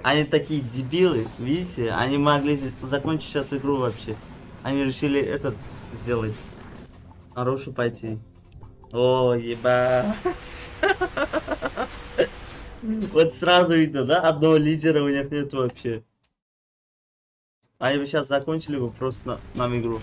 Они такие дебилы, видите? Они могли закончить сейчас игру вообще. Они решили этот сделать. Нарушу пойти. О, ебать. Вот сразу видно, да? Одного лидера у них нет вообще. Они бы сейчас закончили бы просто нам игру.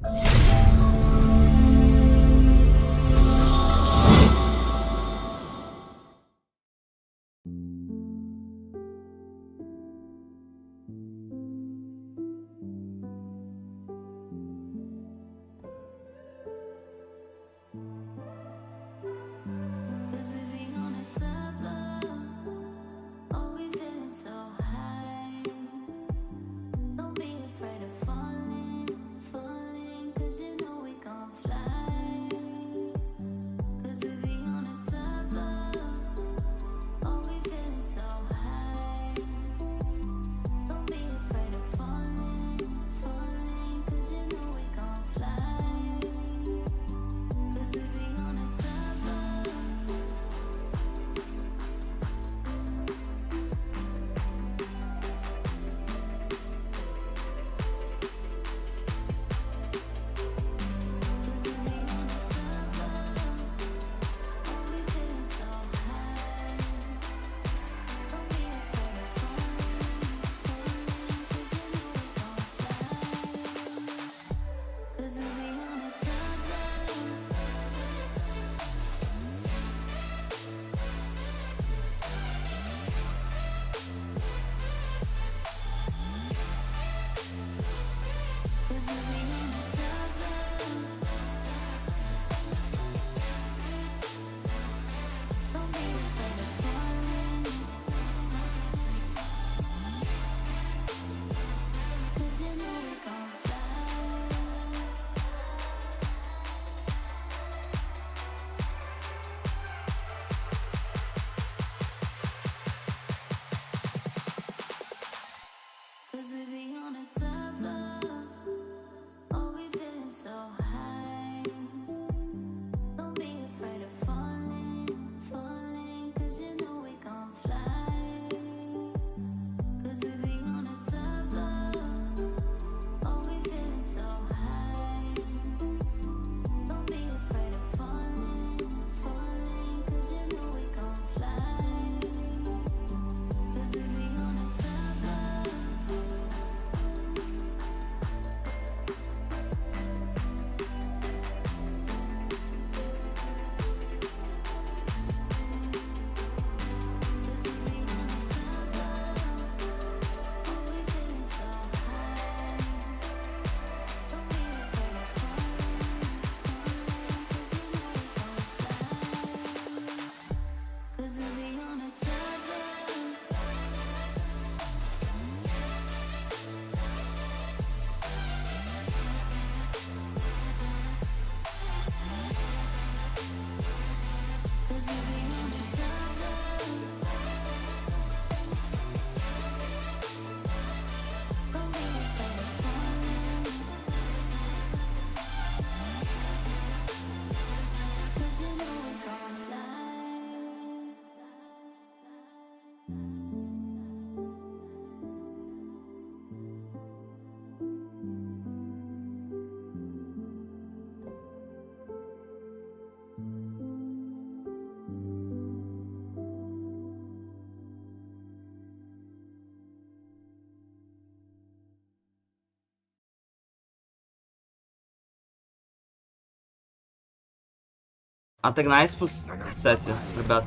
Отогнай спуск, кстати, ребят.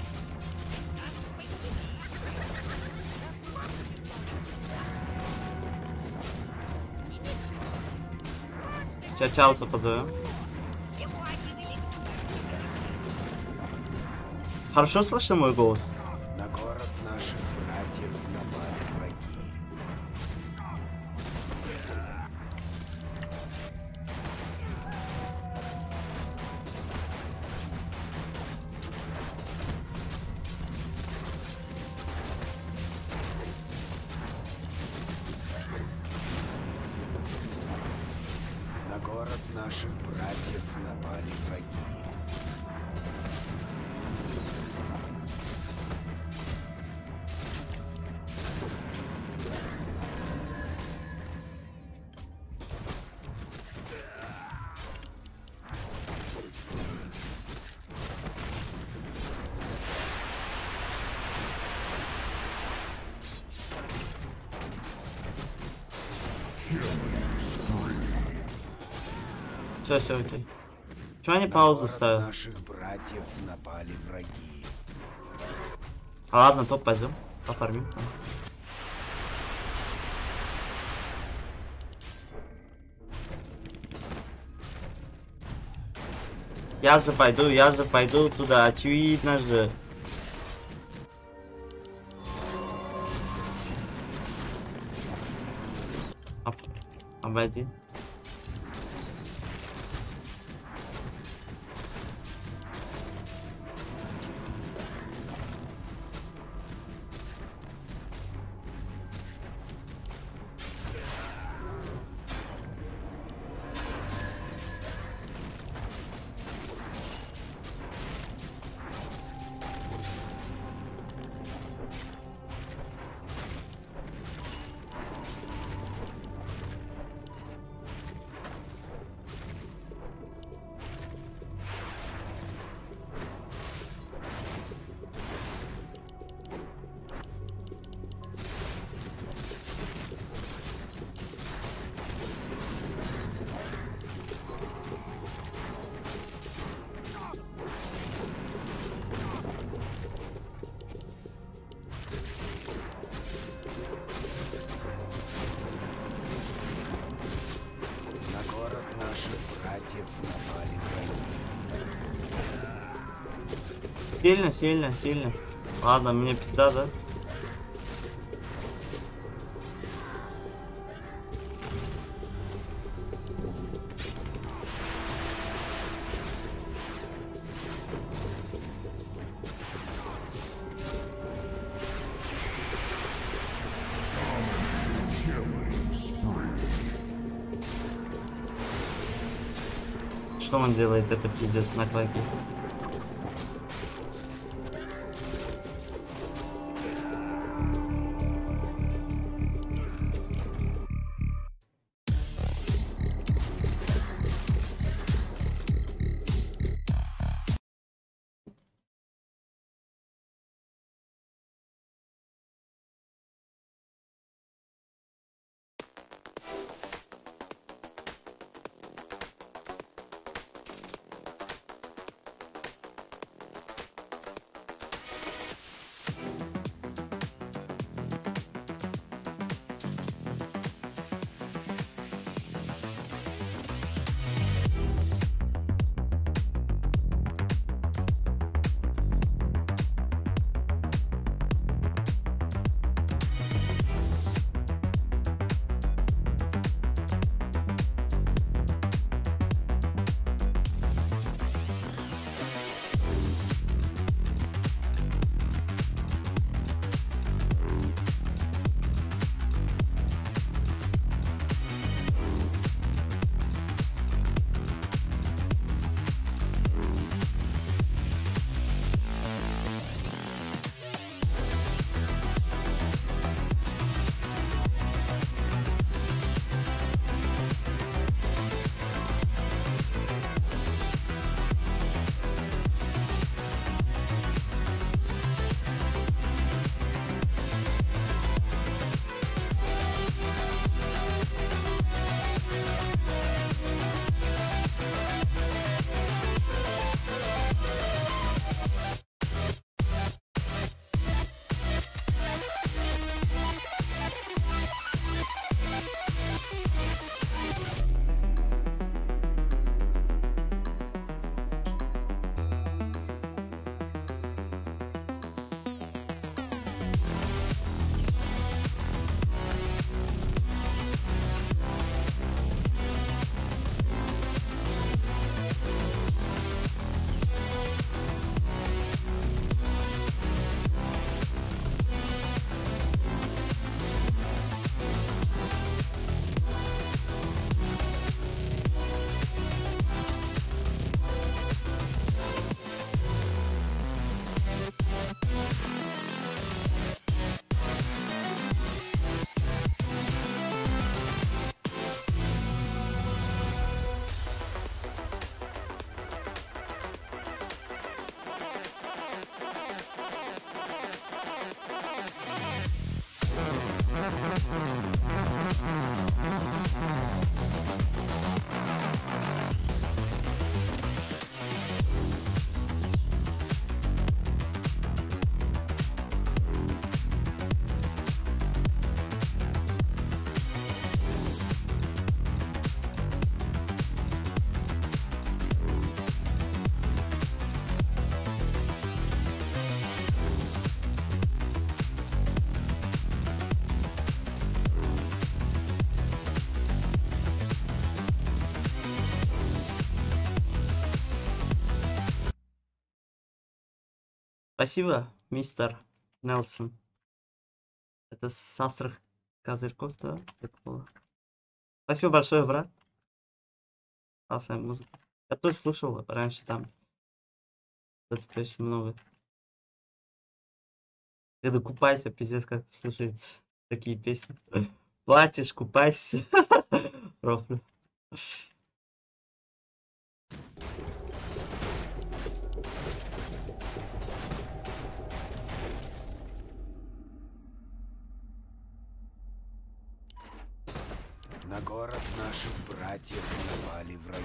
Сейчас Чауса позовем. Хорошо слышно мой голос? На город наших братьев напали враги. На город наших братьев напали враги. Все, окей. Чего они паузу Город ставят? наших братьев напали враги. А ладно, топ пойдем. Пофармим там. Я же пойду туда, очевидно же. Обойди. На город наших братьев напали враги. Сильно. Ладно, мне пизда, да? Что он делает? Это пиздец на клаке. Спасибо, мистер Нелсон. Это с острых козырьков, да? Прикольно. Спасибо большое, брат. Классная музыка. Я тоже слушал раньше там. Это очень много. Когда купайся, пиздец, как слушается такие песни. Платишь, купайся. Рофлю. На город наших братьев напали враги.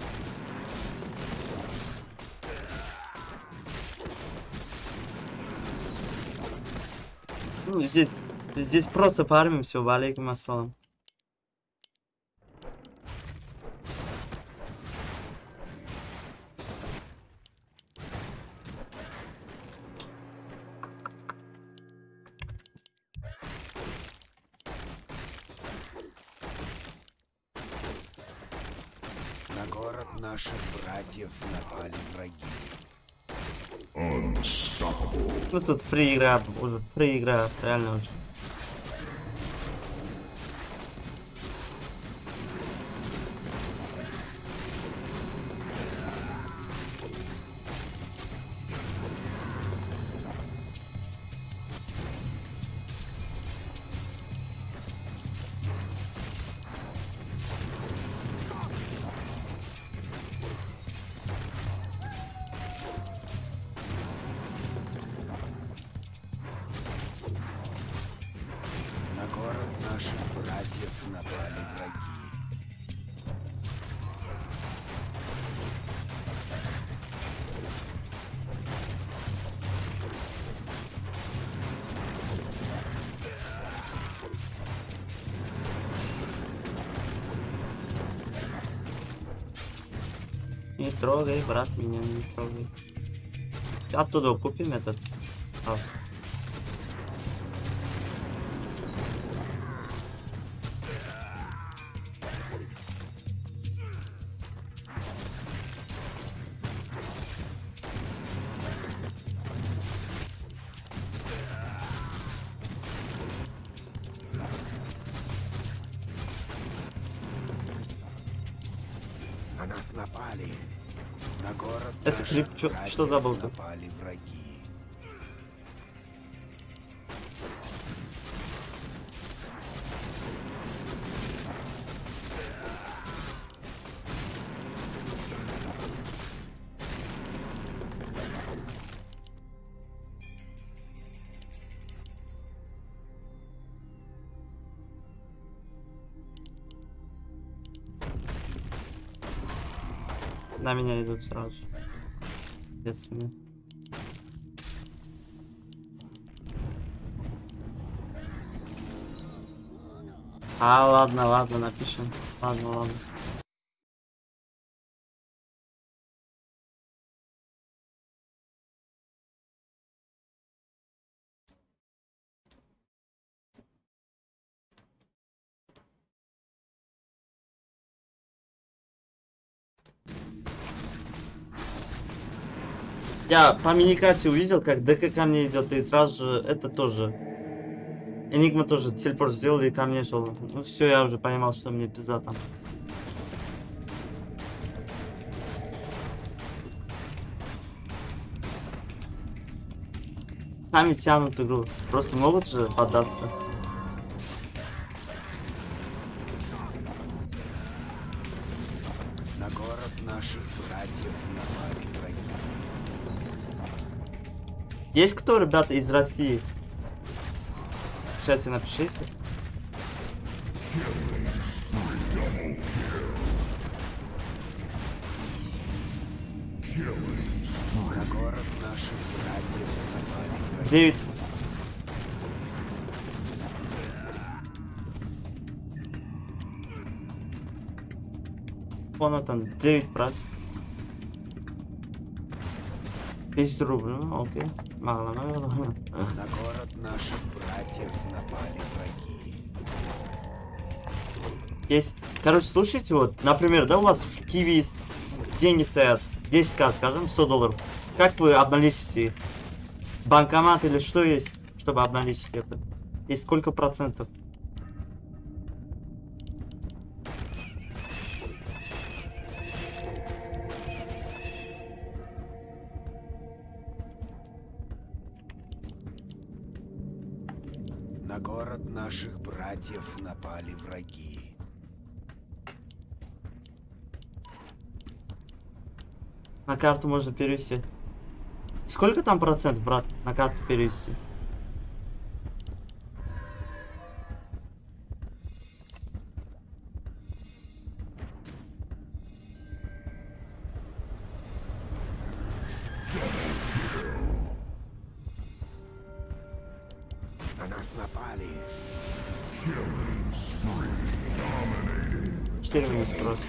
Ну, здесь просто фармимся, валейкум ассалам. На город наших братьев напали враги. Ну тут фри игра, уже фри игра, реально очень. На город наших братьев напали враги. Не трогай, брат, меня не трогай. Оттуда купим этот. На нас напали. На город Это наших крип, что братьев забыл тут? напали враги. На меня идут сразу же. Без меня. Ладно, напишем. Ладно. Я по миникарте увидел, как ДК ко мне идет, и сразу же это тоже. Энигма тоже телепорт сделали и ко мне шел. Ну все, я уже понимал, что мне пизда там. Сами тянут игру. Просто могут же поддаться. На город наших братьев напали враги. Есть кто, ребята, из России? В чате напишите. На город наших братьев напали враги. 9. Вон там 9, брат. 1000 рублей, ну окей. Мало. На город наших братьев напали враги. Есть. Короче, слушайте, вот, например, да, у вас в Киви деньги стоят 10к, скажем, $100. Как вы обналичите их? Банкомат или что есть, чтобы обналичить это? И сколько процентов? На город наших братьев напали враги. На карту можно перевести. Сколько там процентов, брат, на карту перевести? На нас напали. 4 минуты просто.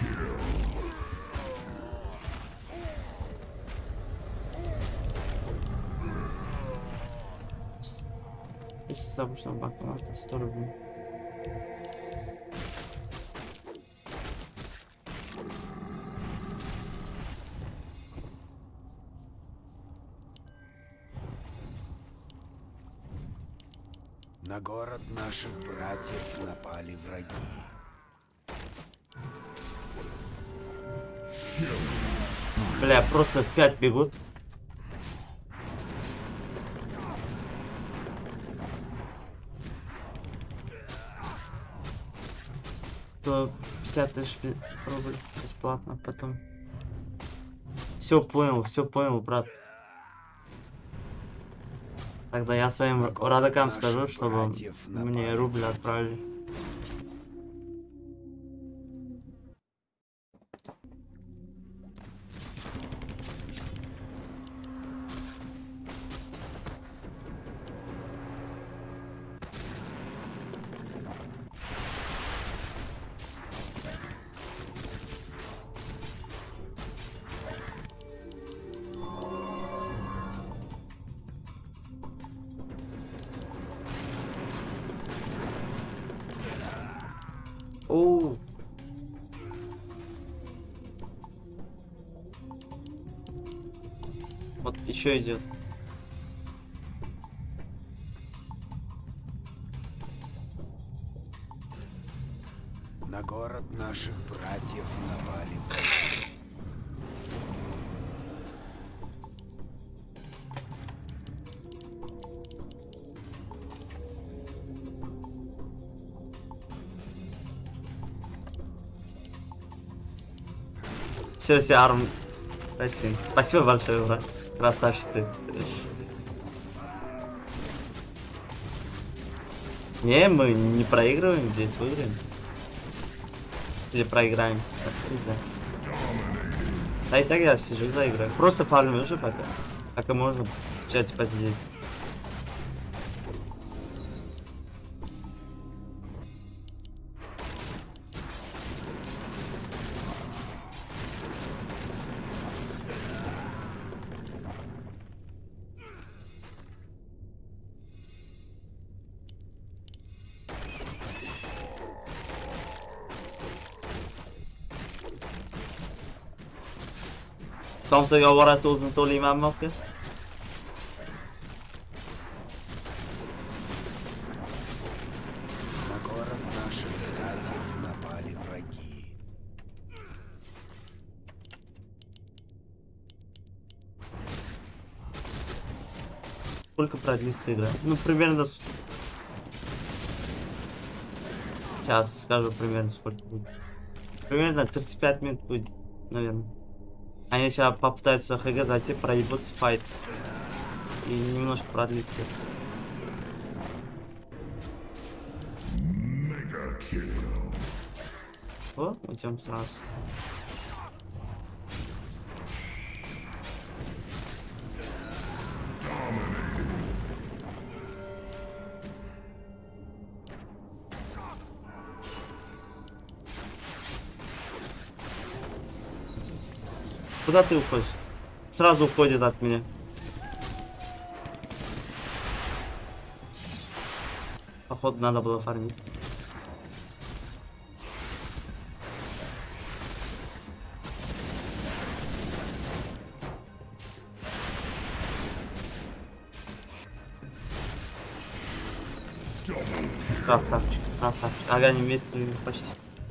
Если с обычного банкомата 100 рублей. На город наших братьев напали враги. Бля, просто 5 бегут. То 50 тысяч рублей бесплатно потом. Все понял, брат. Тогда я своим родакам скажу, чтобы мне рубль отправили. Оу. Вот еще идет. На город наших братьев напали. Все, Арм. Спасибо большое, брат. Красавчик ты. Не, мы не проигрываем, здесь выиграем. Или проиграем. Да и так я сижу, заиграю. Просто фармлю уже пока. Пока можно в чате посидеть. Tomsaga oborasi o'zini to'laymanmi aka? На город наших братьев напали враги. Сколько продлится игра? Ну, примерно... Сейчас скажу примерно сколько будет. Примерно 35 минут будет, наверное. Они сейчас попытаются ХГ зайти, проебутся файт. И немножко продлится. Вот, идем сразу. Куда ты уходишь? Сразу уходит от меня. Походу надо было фармить. Красавчик, красавчик. Ага, они вместе почти.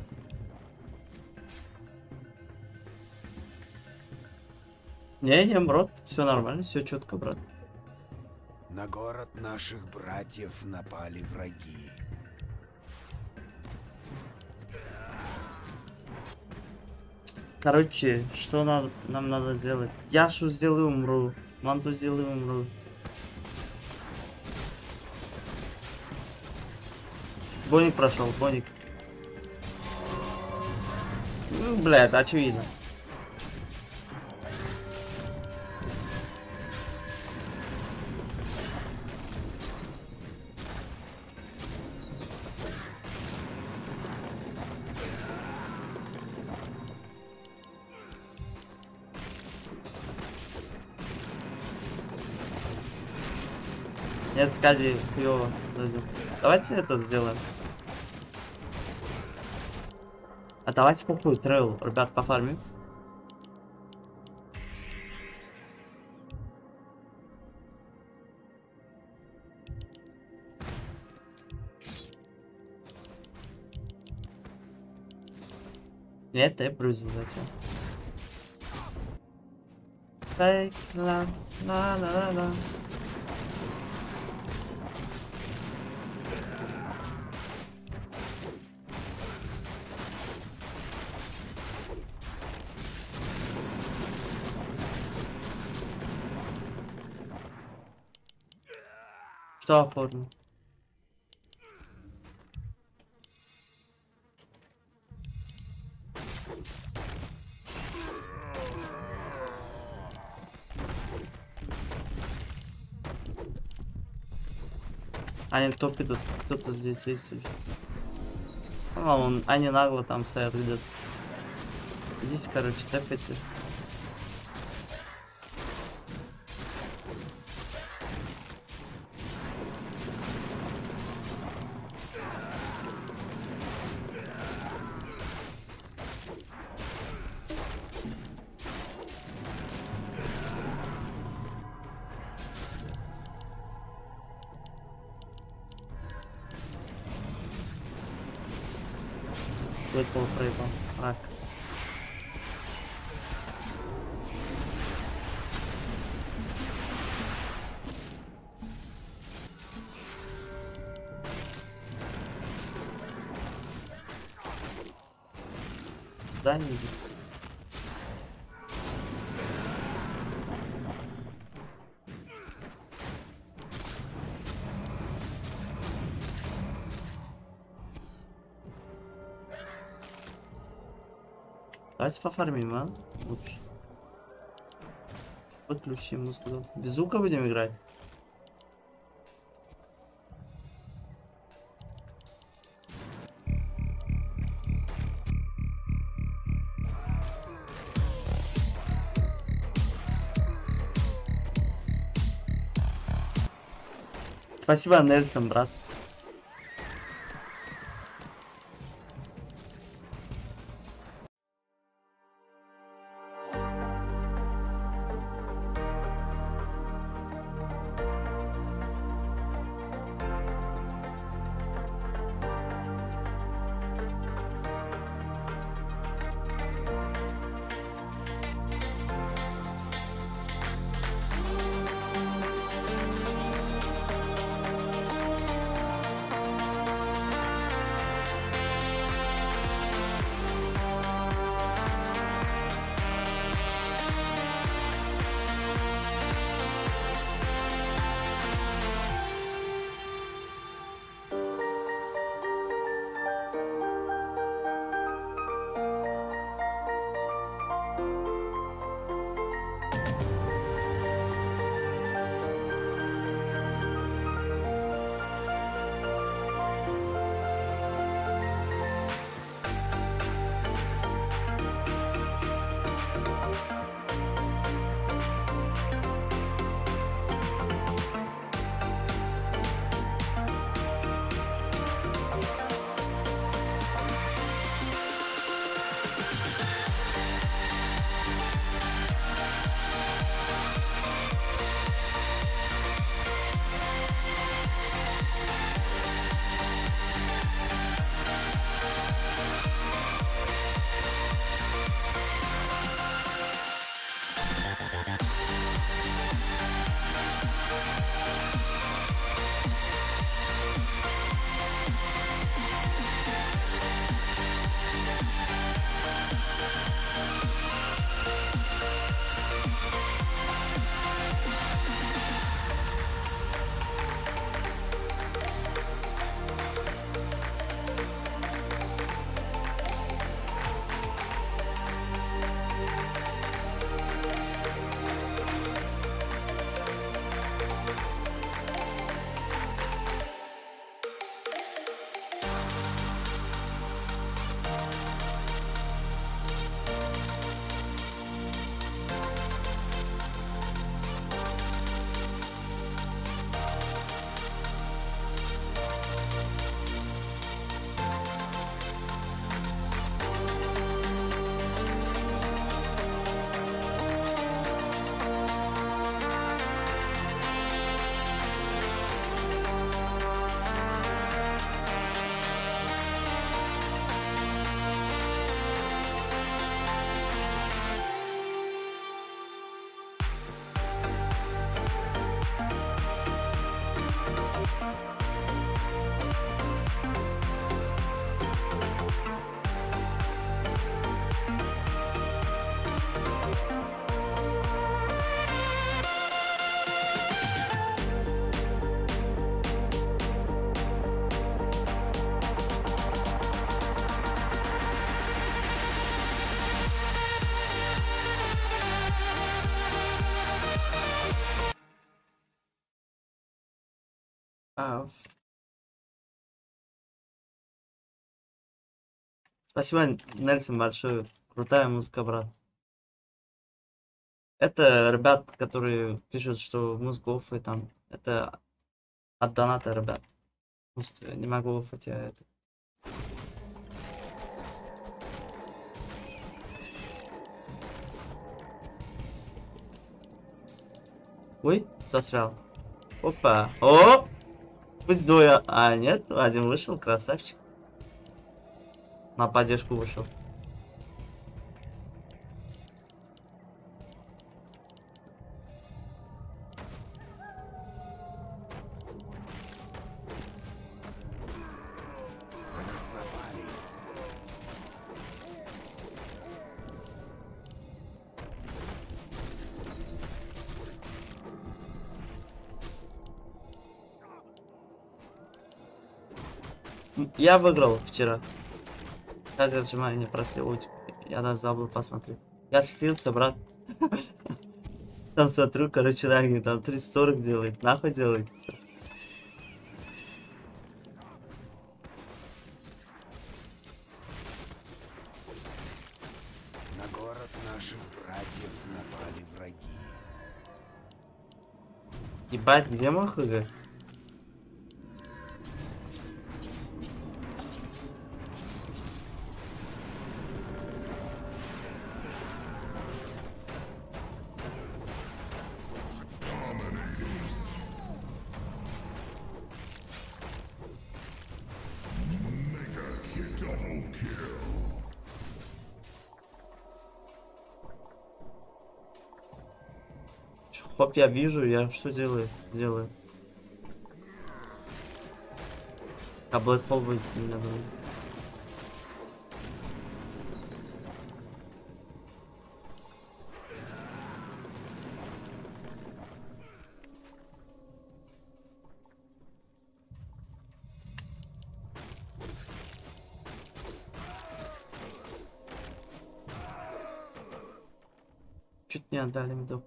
Не, брат, все нормально, все четко, брат. На город наших братьев напали враги. Короче, что нам надо сделать? Яшу сделаю, умру. Манту сделаю, умру. Боник прошел, боник. Ну, блядь, очевидно. Нет, Скади, хуёво. Давайте это сделаем. А давайте похуй, трейл, ребят, пофармим. Нет, ты брюзил зачем? Фейк, ла, ла, ла, ла, ла. Что оформил? Они топ идут, кто-то здесь есть уже. Они нагло там стоят где-то. Здесь, короче, тэпайте. Выпал, проебал. Рак. Да, не видит. Давайте пофармим, а? Лучше. Выключи музыку. Без звука будем играть? Спасибо, Нельсон, брат. А, спасибо, Нельсон, большое. Крутая музыка, брат. Это ребят, которые пишут, что музыку оффы там. Это от доната, ребят. Не могу оффать я это. Ой, засрал. Опа. О! Пусть двое. А, нет, один вышел, красавчик. На поддержку вышел. На нас напали. Я выиграл вчера. Как отжимание прошли. Ой, я даже забыл посмотреть. Я слился, брат. Там смотрю, короче, Нагни там 30-40 делает. Нахуй делает. На город наших братьев напали враги. Ебать, где мой ХГ? Хоп, я вижу, я что делаю? Делаю. А Блэкхолл будет не надо. Чуть не отдали медок.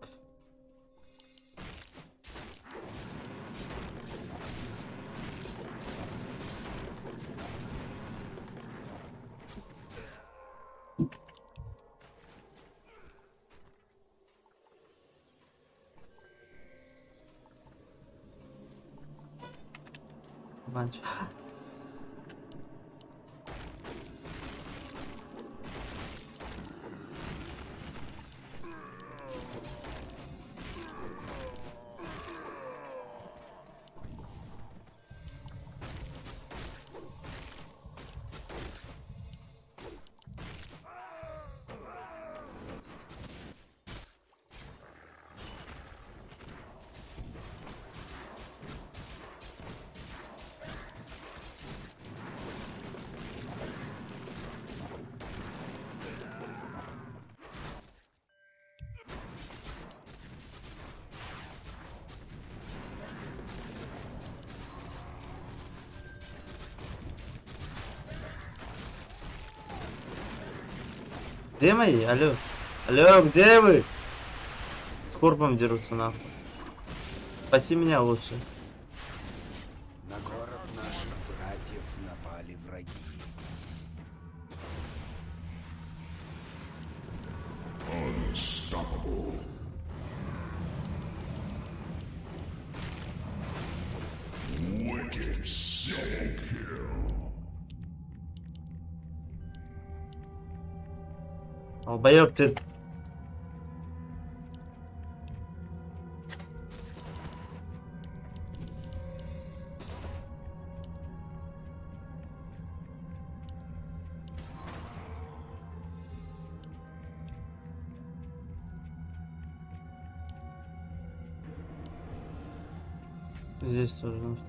Банч. Где мои? Алло. Алло, где вы? С Корбом дерутся нахуй. Спаси меня лучше. На город наших братьев напали враги. Unstoppable. Wicked double kill. Долбоёб ты. Здесь тоже нужно.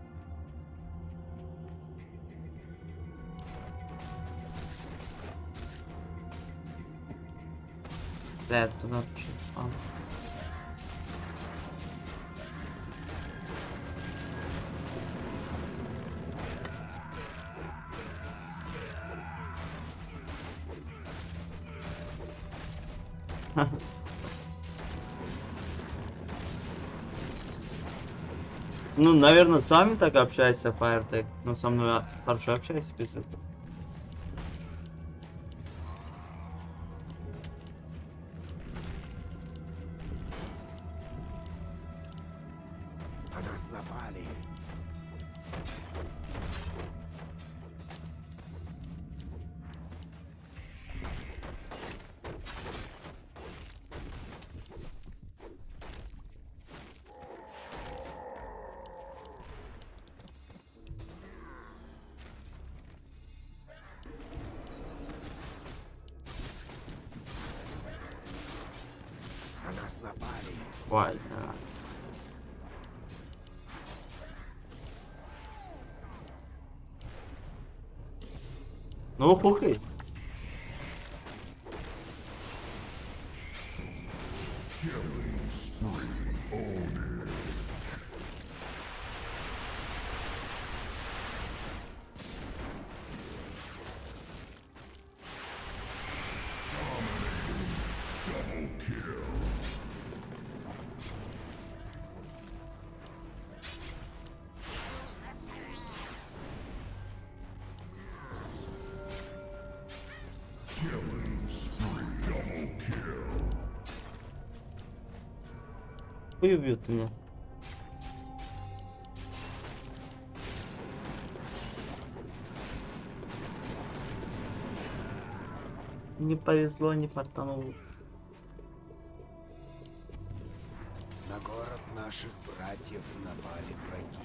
Да, туда пошел. А. Ну, наверное, с вами так общается Firetech, но со мной хорошо общается без этого. На нас напали. На нас напали. Ой, да. Ну, хухай. Killing spree. Own it. Dominating. Double kill. Killing spree. Double kill. Хуй убьют меня. Не повезло, не фартануло. На город наших братьев напали враги.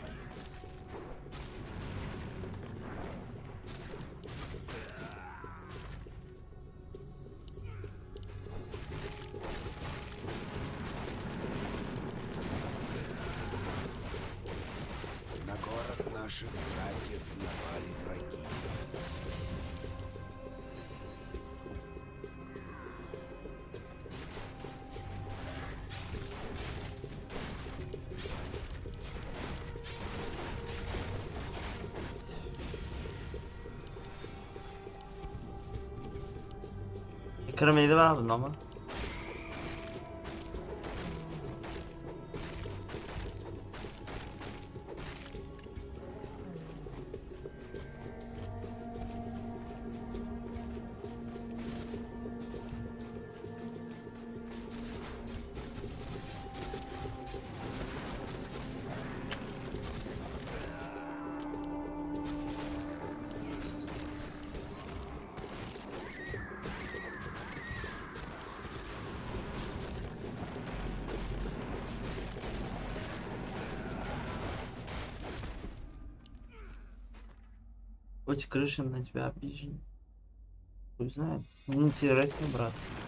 На город наших братьев напали враги. Kırmaydı var bunda ama. Хоть крыша на тебя обижен. Хуй знает. Мне интересно, брат.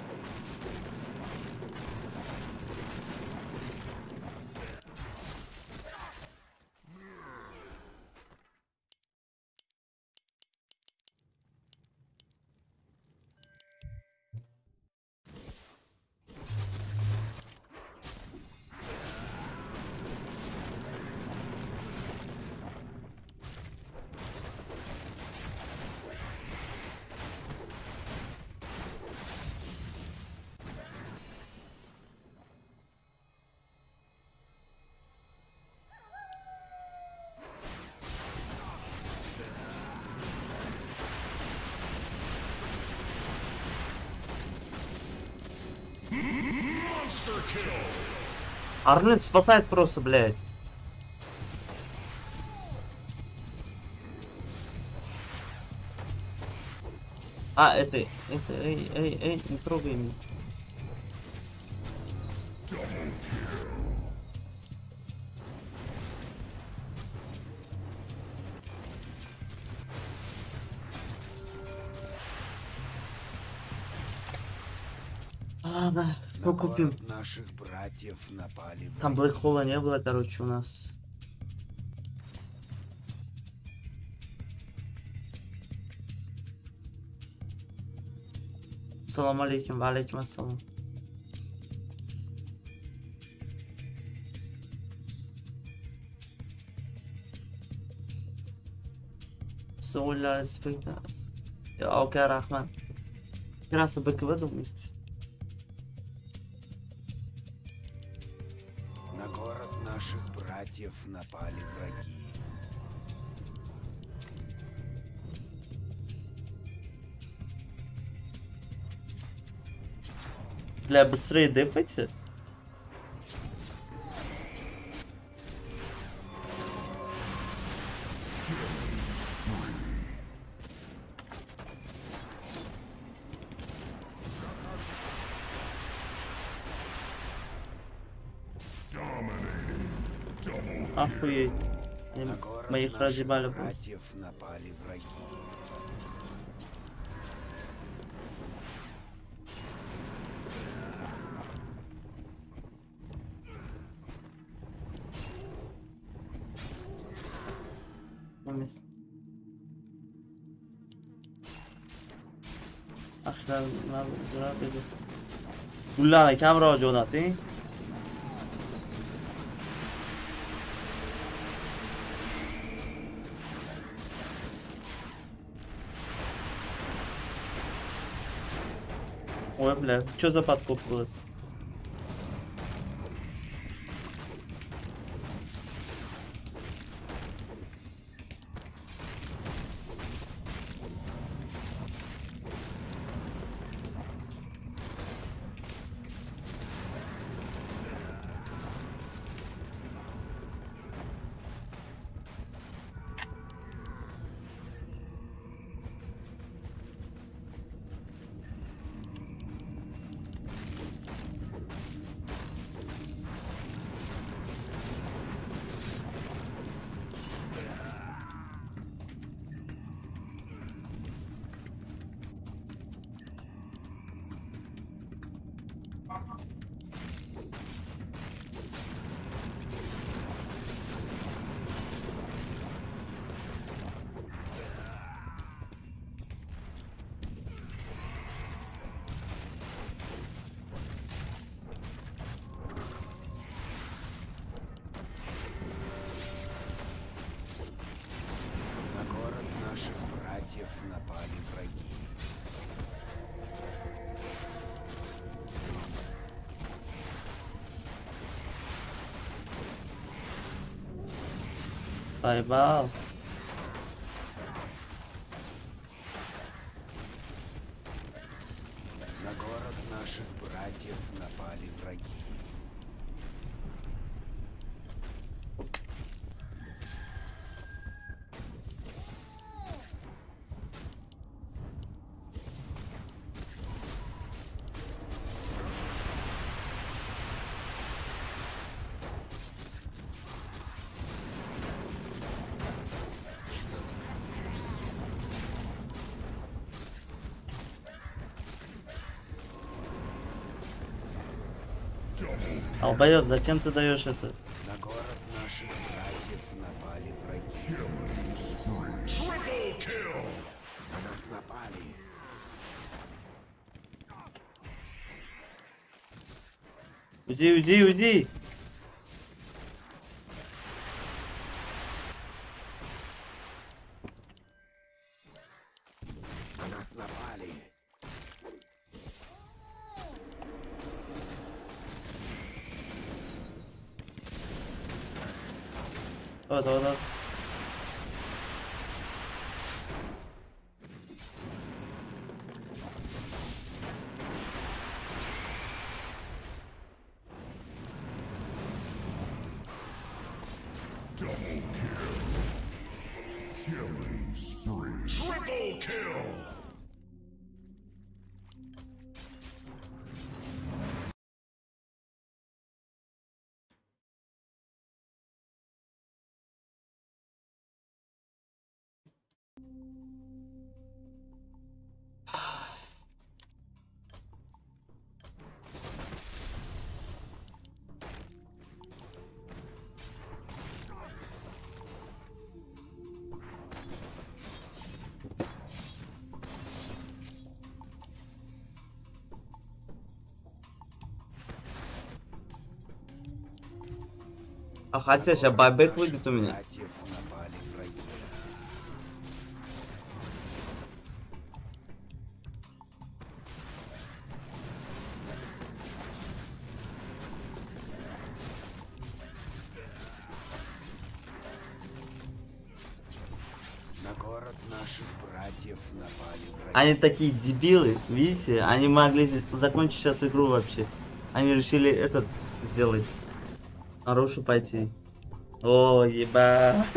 Monster kill. Арнольд спасает просто, блядь. Эй, не трогай меня. Double kill. Ладно, На ну купим. город наших братьев напали Там враги. Блэкхола не было, короче, у нас. Салам алейкум, ва алейкум ассалам. Соуля респекта. Окей, Рахман. Краса БКВ думаете? На город наших братьев напали враги. Бля, быстрее дефайте. Dominating. Double Охуеть. Они На город моих наших разъебали просто. братьев напали враги. Gullarni kamroq jo'nating. Ой, бля, что за подкоп был? На город наших братьев напали враги. Поебал. На город наших братьев напали враги. Албоёб, зачем ты даешь это? На город наших братьев напали враги. triple kill. На нас напали. Уйди, уйди, уйди! На нас напали. Вот, вот, вот. Double kill. Killing spree. Triple kill. А хотя сейчас байбек выйдет у меня. Братьев напали враги. наших братьев напали враги. Они такие дебилы, видите? Они могли закончить сейчас игру вообще. Они решили этот сделать. Нарушу пойти. О, ебать.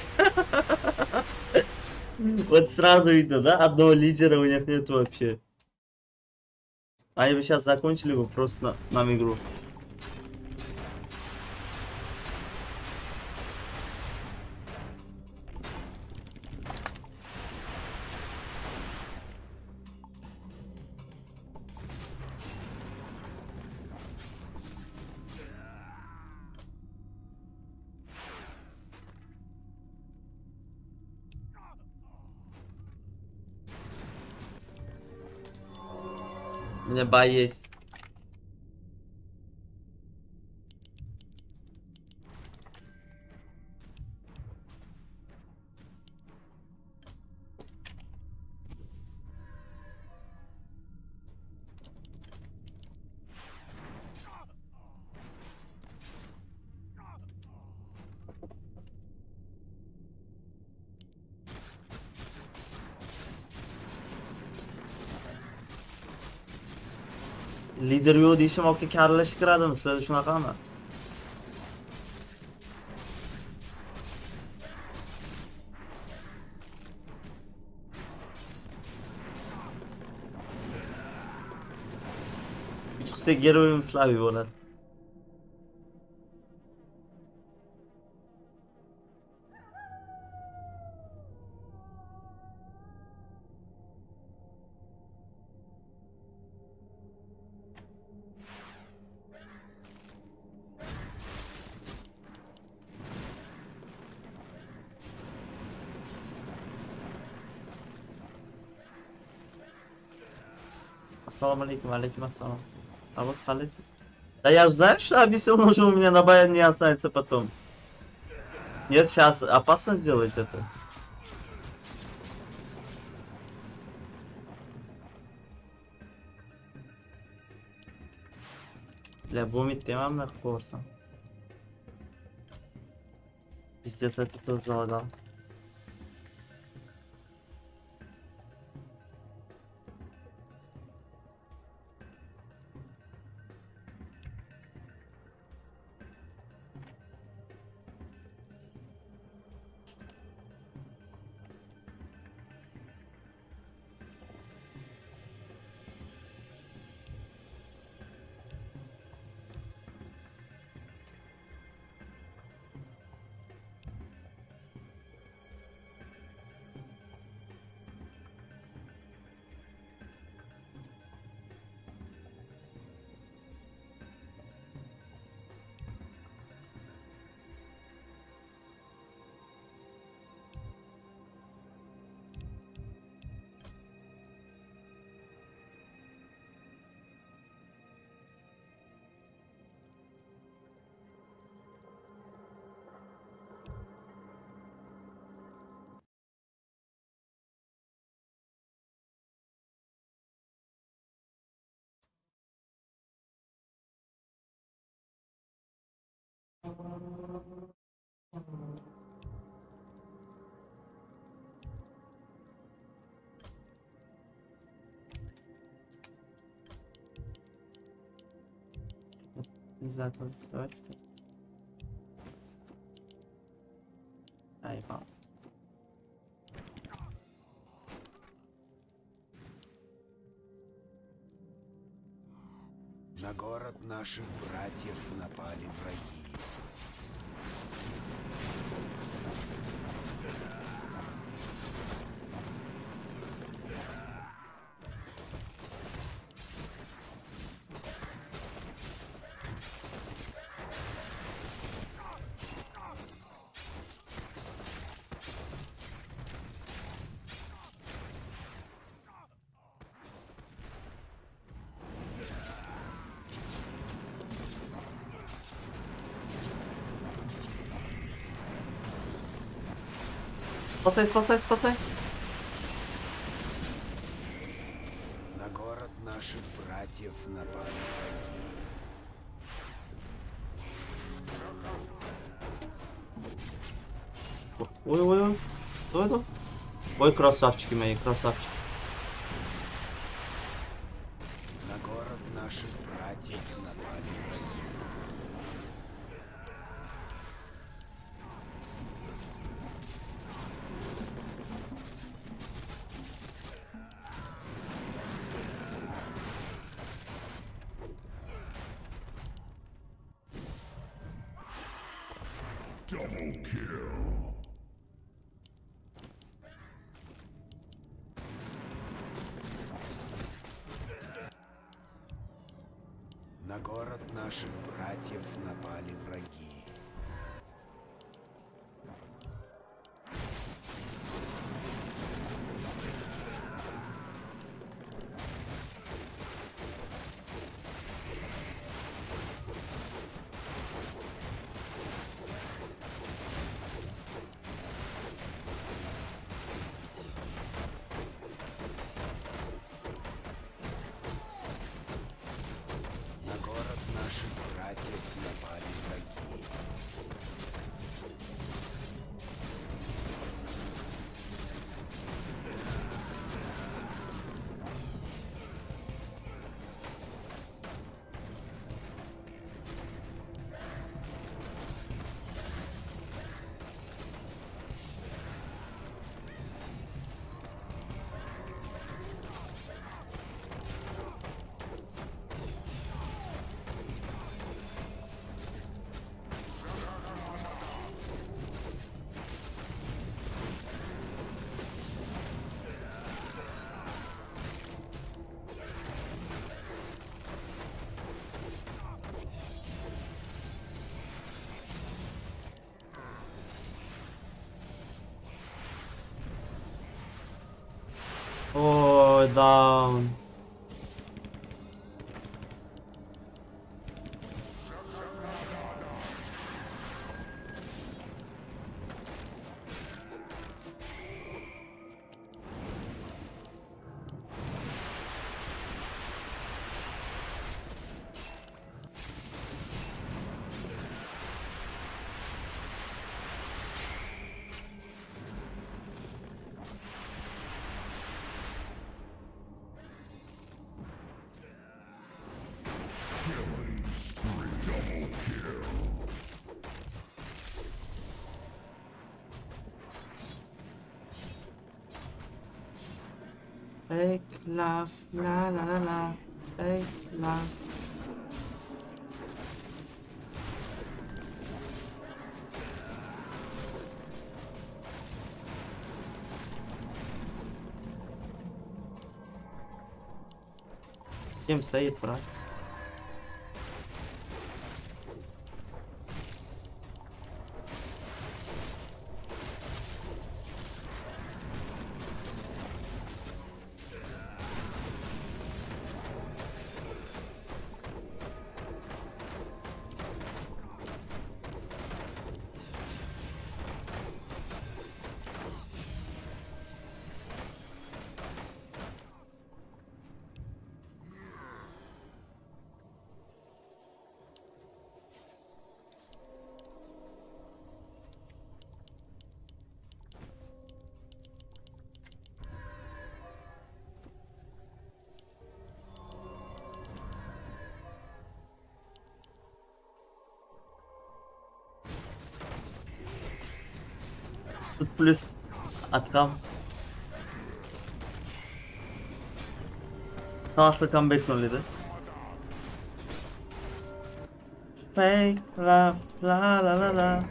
Вот сразу видно, да? Одного лидера у них нет вообще. Они бы сейчас закончили бы просто нам игру. У меня бай есть. Lider yo'q deyishim okka karlashib kiradimi? Sizlarda shunaqami? Chiqsa geroyim Slaviy bo'ladi. Ассаламу алейкум, алейкум ассалам. А вы спалитесь? Да я же знаю, что объяснил, но уже у меня на баян не останется потом. Нет, сейчас опасно сделать это. Бля, бумит темам на курса. Пиздец, это тут залагал. Нельзя это заставать. Ай, мам. На город наших братьев напали враги. Спасай, спасай, спасай. На город наших братьев напали враги. Ой-ой-ой. Что это? Ой, красавчики мои, красавчики. На город наших братьев напали враги. Double kill. На город наших братьев напали враги. На город наших братьев напали враги. Ой, даун. Killing spree. Double kill. Fake love, la la la la. Fake love. Кем стоит, брат? Тут плюс Аткам. Kalsa comeback sonluydu. Fake love, la la la la.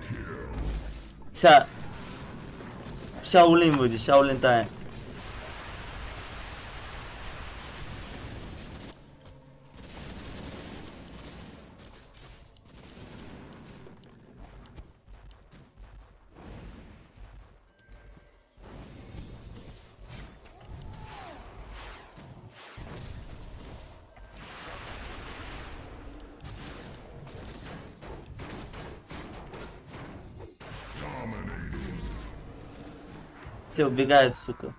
Shaolin buydu, Shaolin time. Dominating. Все, убегает, сука.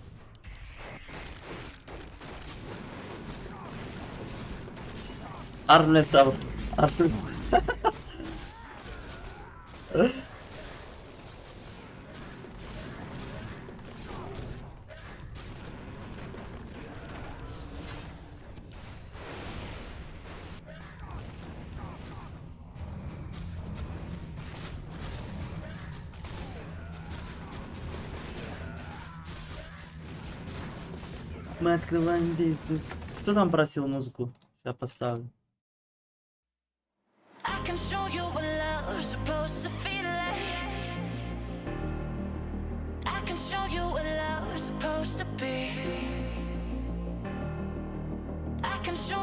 Арнесав. Мы открываем бизнес. Кто там просил музыку? Сейчас поставлю. I can show you what love's supposed to feel like. I can show you what love's supposed to be. I can show